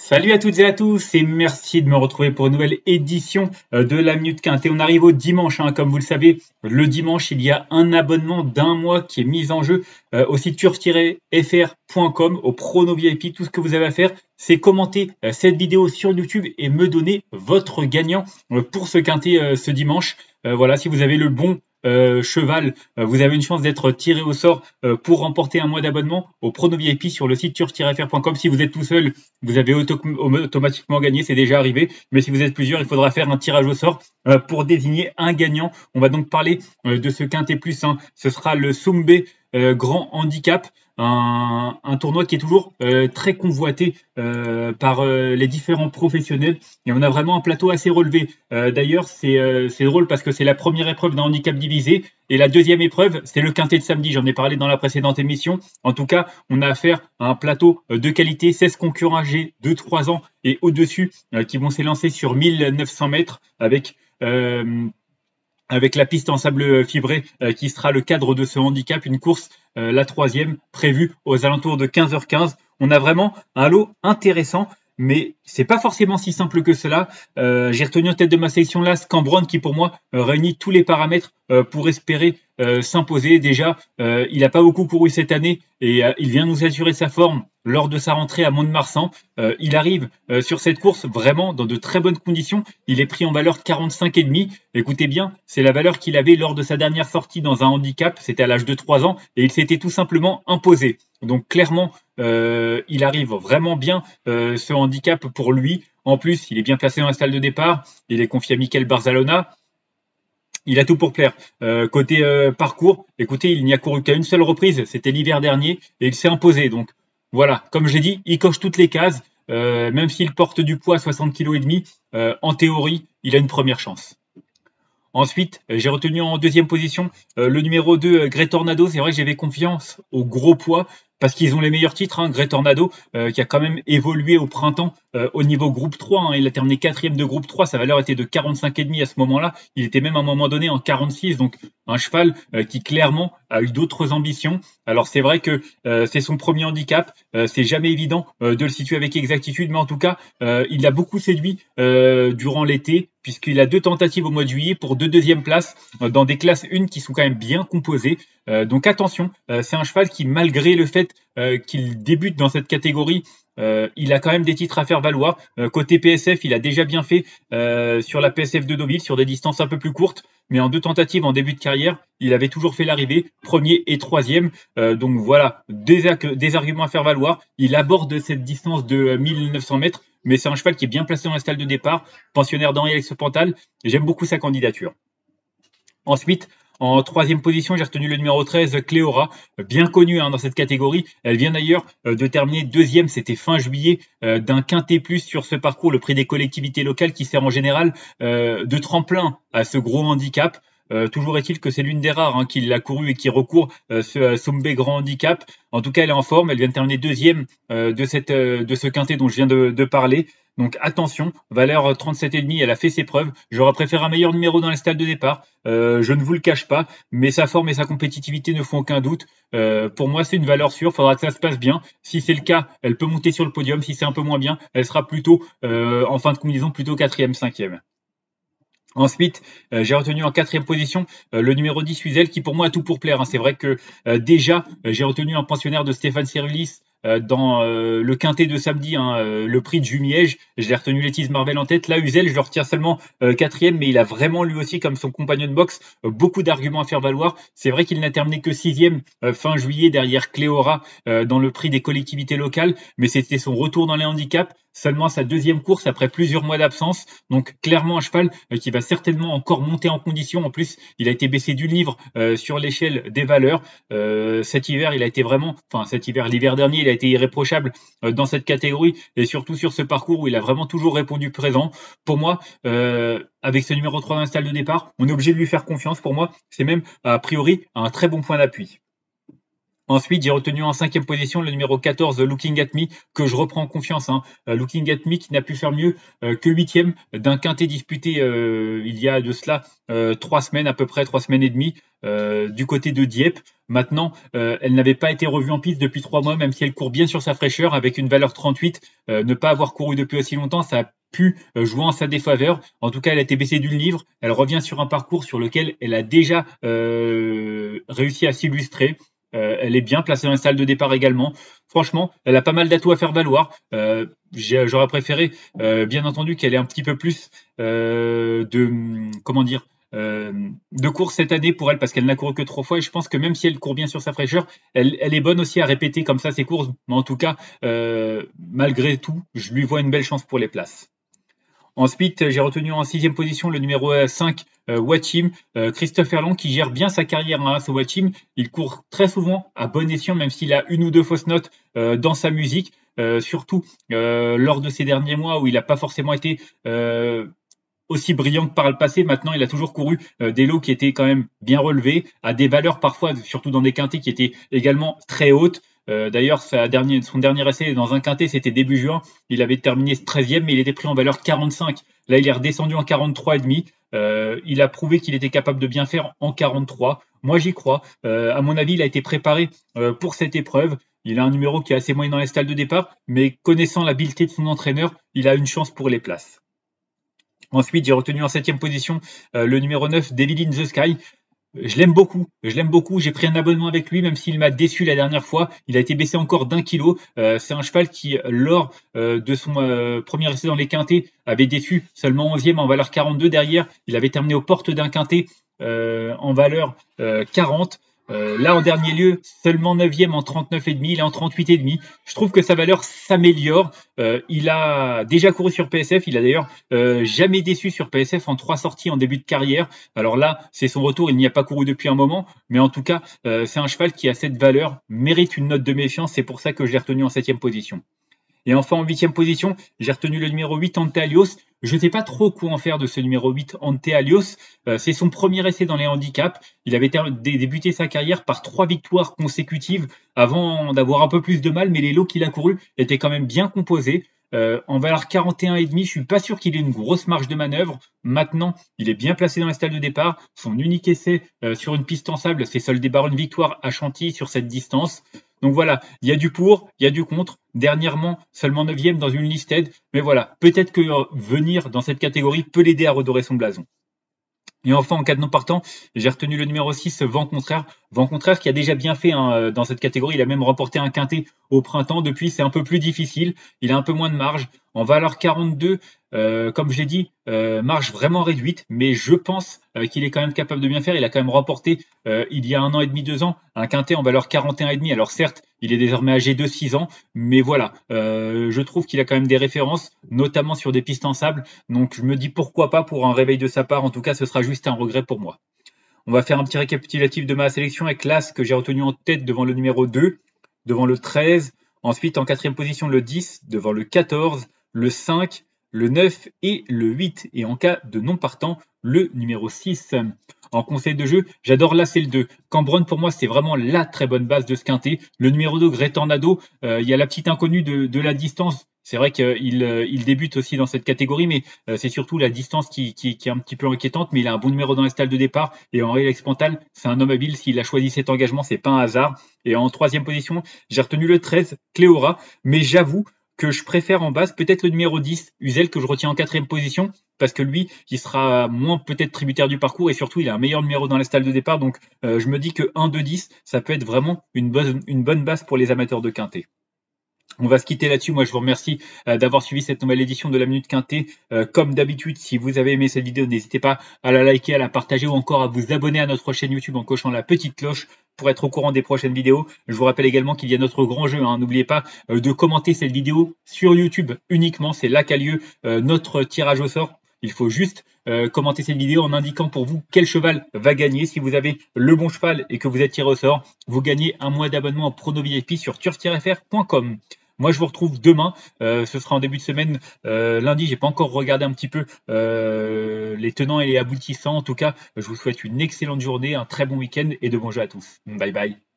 Salut à toutes et à tous et merci de me retrouver pour une nouvelle édition de la Minute Quintée. On arrive au dimanche, comme vous le savez, le dimanche il y a un abonnement d'un mois qui est mis en jeu au site turf-fr.com, au Prono VIP. Tout ce que vous avez à faire, c'est commenter cette vidéo sur YouTube et me donner votre gagnant pour ce quintet ce dimanche. Voilà, si vous avez le bon cheval, vous avez une chance d'être tiré au sort pour remporter un mois d'abonnement au Prono VIP sur le site turf-fr.com. Si vous êtes tout seul, vous avez automatiquement gagné, c'est déjà arrivé. Mais si vous êtes plusieurs, il faudra faire un tirage au sort pour désigner un gagnant. On va donc parler de ce quintet plus 1. Ce sera le Soumbe Grand Handicap, un tournoi qui est toujours très convoité par les différents professionnels. Et on a vraiment un plateau assez relevé. D'ailleurs, c'est drôle parce que c'est la première épreuve d'un handicap divisé. Et la deuxième épreuve, c'est le quintet de samedi. J'en ai parlé dans la précédente émission. En tout cas, on a affaire à un plateau de qualité, 16 concurrents âgés de 3 ans et au-dessus qui vont s'élancer sur 1900 mètres avec la piste en sable fibré qui sera le cadre de ce handicap. Une course, la troisième, prévue aux alentours de 15h15. On a vraiment un lot intéressant. Mais c'est pas forcément si simple que cela. J'ai retenu en tête de ma sélection là Scambron qui pour moi réunit tous les paramètres pour espérer s'imposer. Déjà, il n'a pas beaucoup couru cette année et il vient nous assurer sa forme lors de sa rentrée à Mont-de-Marsan. Il arrive sur cette course vraiment dans de très bonnes conditions. Il est pris en valeur 45,5. Écoutez bien, c'est la valeur qu'il avait lors de sa dernière sortie dans un handicap. C'était à l'âge de 3 ans et il s'était tout simplement imposé. Donc clairement, il arrive vraiment bien ce handicap pour lui. En plus, il est bien placé dans la salle de départ. Il est confié à Mikel Barzalona. Il a tout pour plaire. Côté parcours, écoutez, il n'y a couru qu'à une seule reprise. C'était l'hiver dernier et il s'est imposé. Donc voilà, comme j'ai dit, il coche toutes les cases. Même s'il porte du poids à 60,5 kg, en théorie, il a une première chance. Ensuite, j'ai retenu en deuxième position le numéro 2, Grey Tornado. C'est vrai que j'avais confiance au gros poids parce qu'ils ont les meilleurs titres. Grey Tornado qui a quand même évolué au printemps au niveau groupe 3. Il a terminé quatrième de groupe 3. Sa valeur était de 45,5 à ce moment-là. Il était même à un moment donné en 46. Donc un cheval qui clairement a eu d'autres ambitions. Alors c'est vrai que c'est son premier handicap. C'est jamais évident de le situer avec exactitude. Mais en tout cas, il a beaucoup séduit durant l'été puisqu'il a 2 tentatives au mois de juillet pour 2 deuxièmes places dans des classes 1 qui sont quand même bien composées. Donc attention, c'est un cheval qui, malgré le fait qu'il débute dans cette catégorie, il a quand même des titres à faire valoir. Côté PSF, il a déjà bien fait sur la PSF de Deauville, sur des distances un peu plus courtes, mais en 2 tentatives en début de carrière, il avait toujours fait l'arrivée, premier et troisième. Donc voilà, des arguments à faire valoir. Il aborde cette distance de 1900 mètres, mais c'est un cheval qui est bien placé dans la salle de départ, pensionnaire d'Henri-Alex Pantal. J'aime beaucoup sa candidature. Ensuite, en troisième position, j'ai retenu le numéro 13, Cléora, bien connue dans cette catégorie. Elle vient d'ailleurs de terminer deuxième, c'était fin juillet, d'un quintet plus sur ce parcours, le prix des collectivités locales qui sert en général de tremplin à ce gros handicap. Toujours est-il que c'est l'une des rares qui l'a couru et qui recourt ce Soumbe Grand Handicap. En tout cas, elle est en forme. Elle vient de terminer deuxième de ce quintet dont je viens de parler. Donc attention, valeur 37,5, elle a fait ses preuves. J'aurais préféré un meilleur numéro dans les stades de départ. Je ne vous le cache pas, mais sa forme et sa compétitivité ne font aucun doute. Pour moi, c'est une valeur sûre. Il faudra que ça se passe bien. Si c'est le cas, elle peut monter sur le podium. Si c'est un peu moins bien, elle sera plutôt en fin de combinaison, plutôt 4e, 5e. Ensuite, j'ai retenu en 4e position le numéro 10, Huzel, qui pour moi a tout pour plaire. C'est vrai que déjà, j'ai retenu un pensionnaire de Stéphane Cyrulis dans le quintet de samedi, le prix de Jumièges. Je l'ai retenu Létise Marvel en tête. Là, Huzel, je le retiens seulement 4e, mais il a vraiment lui aussi, comme son compagnon de boxe, beaucoup d'arguments à faire valoir. C'est vrai qu'il n'a terminé que 6e fin juillet derrière Cléora dans le prix des collectivités locales, mais c'était son retour dans les handicaps. Seulement sa 2e course après plusieurs mois d'absence. Donc clairement un cheval qui va certainement encore monter en condition. En plus, il a été baissé d'une livre sur l'échelle des valeurs. Cet hiver, il a été vraiment, l'hiver dernier, il a été irréprochable dans cette catégorie et surtout sur ce parcours où il a vraiment toujours répondu présent. Pour moi, avec ce numéro 3 dans la salle de départ, on est obligé de lui faire confiance. Pour moi, c'est même a priori un très bon point d'appui. Ensuite, j'ai retenu en 5e position le numéro 14, Looking at Me, que je reprends en confiance. Looking at Me qui n'a pu faire mieux que 8e d'un quintet disputé il y a de cela 3 semaines à peu près, 3 semaines et demie, du côté de Dieppe. Maintenant, elle n'avait pas été revue en piste depuis 3 mois, même si elle court bien sur sa fraîcheur, avec une valeur 38. Ne pas avoir couru depuis aussi longtemps, ça a pu jouer en sa défaveur. En tout cas, elle a été baissée d'une livre. Elle revient sur un parcours sur lequel elle a déjà réussi à s'illustrer. Elle est bien placée dans les salles de départ également. Franchement, elle a pas mal d'atouts à faire valoir. J'aurais préféré, bien entendu, qu'elle ait un petit peu plus de course cette année pour elle, parce qu'elle n'a couru que 3 fois, et je pense que même si elle court bien sur sa fraîcheur, elle est bonne aussi à répéter comme ça ses courses. Mais en tout cas, malgré tout, je lui vois une belle chance pour les places. Ensuite, j'ai retenu en 6e position le numéro 5, Watchim, Christophe Herlong, qui gère bien sa carrière au Watchim. Il court très souvent à bon escient, même s'il a une ou deux fausses notes dans sa musique, surtout lors de ces derniers mois où il n'a pas forcément été aussi brillant que par le passé. Maintenant, il a toujours couru des lots qui étaient quand même bien relevés, à des valeurs parfois, surtout dans des quintets qui étaient également très hautes. D'ailleurs, son dernier essai dans un quintet, c'était début juin. Il avait terminé 13e, mais il était pris en valeur 45. Là, il est redescendu en 43,5. Il a prouvé qu'il était capable de bien faire en 43. Moi, j'y crois. À mon avis, il a été préparé pour cette épreuve. Il a un numéro qui est assez moyen dans les stalles de départ, mais connaissant l'habileté de son entraîneur, il a une chance pour les places. Ensuite, j'ai retenu en 7e position le numéro 9, Devil in the Sky. Je l'aime beaucoup. J'ai pris un abonnement avec lui, même s'il m'a déçu la dernière fois. Il a été baissé encore d'1 kilo. C'est un cheval qui, lors de son premier essai dans les quintets, avait déçu seulement 11e en valeur 42 derrière. Il avait terminé aux portes d'un quintet en valeur 40. Là, en dernier lieu, seulement 9e en 39,5, il est en 38,5. Je trouve que sa valeur s'améliore. Il a déjà couru sur PSF, il a d'ailleurs jamais déçu sur PSF en 3 sorties en début de carrière. Alors là, c'est son retour, il n'y a pas couru depuis un moment, mais en tout cas, c'est un cheval qui a cette valeur, mérite une note de méfiance, c'est pour ça que je l'ai retenu en 7e position. Et enfin, en 8e position, j'ai retenu le numéro 8, Ante Alios. Je ne sais pas trop quoi en faire de ce numéro 8, Ante Alios. C'est son premier essai dans les handicaps. Il avait débuté sa carrière par 3 victoires consécutives avant d'avoir un peu plus de mal, mais les lots qu'il a courus étaient quand même bien composés. En valeur 41,5, je suis pas sûr qu'il ait une grosse marge de manœuvre. Maintenant, il est bien placé dans les stalles de départ. Son unique essai sur une piste en sable s'est soldé par une victoire à Chantilly sur cette distance. Donc voilà, il y a du pour, il y a du contre. Dernièrement, seulement 9e dans une listed. Mais voilà, peut-être que venir dans cette catégorie peut l'aider à redorer son blason. Et enfin, en cas de non partant, j'ai retenu le numéro 6, Vent Contraire. Vent Contraire qui a déjà bien fait dans cette catégorie. Il a même remporté un quintet au printemps. Depuis, c'est un peu plus difficile. Il a un peu moins de marge. En valeur 42, comme je l'ai dit, marge vraiment réduite. Mais je pense qu'il est quand même capable de bien faire. Il a quand même remporté il y a 1 an et demi, 2 ans, un quintet en valeur 41,5. Alors certes, il est désormais âgé de 6 ans. Mais voilà, je trouve qu'il a quand même des références, notamment sur des pistes en sable. Donc je me dis pourquoi pas pour un réveil de sa part. En tout cas, ce sera juste un regret pour moi. On va faire un petit récapitulatif de ma sélection avec l'As que j'ai retenu en tête devant le numéro 2, devant le 13, ensuite en 4e position le 10, devant le 14, le 5, le 9 et le 8. Et en cas de non partant, le numéro 6. En conseil de jeu, j'adore l'As et le 2. Cambronne, pour moi, c'est vraiment la très bonne base de ce quintet. Le numéro 2, Grey Tornado, il y a la petite inconnue de la distance. C'est vrai qu'il débute aussi dans cette catégorie, mais c'est surtout la distance qui est un petit peu inquiétante. Mais il a un bon numéro dans les stalles de départ. Et Henri Lexpantal, c'est un homme habile. S'il a choisi cet engagement, c'est pas un hasard. Et en 3e position, j'ai retenu le 13, Cléora. Mais j'avoue que je préfère en base peut-être le numéro 10, Uzel, que je retiens en 4e position, parce que lui, il sera moins peut-être tributaire du parcours, et surtout, il a un meilleur numéro dans les stalles de départ. Donc, je me dis que 1, 2, 10, ça peut être vraiment une bonne base pour les amateurs de quintet. On va se quitter là-dessus. Moi, je vous remercie d'avoir suivi cette nouvelle édition de la Minute Quintet. Comme d'habitude, si vous avez aimé cette vidéo, n'hésitez pas à la liker, à la partager ou encore à vous abonner à notre chaîne YouTube en cochant la petite cloche pour être au courant des prochaines vidéos. Je vous rappelle également qu'il y a notre grand jeu. N'oubliez pas de commenter cette vidéo sur YouTube uniquement. C'est là qu'a lieu notre tirage au sort. Il faut juste commenter cette vidéo en indiquant pour vous quel cheval va gagner. Si vous avez le bon cheval et que vous êtes tiré au sort, vous gagnez un mois d'abonnement en Prono VIP sur turf-fr.com. Moi, je vous retrouve demain. Ce sera en début de semaine. Lundi, j'ai pas encore regardé un petit peu les tenants et les aboutissants. En tout cas, je vous souhaite une excellente journée, un très bon week-end et de bons jeux à tous. Bye bye.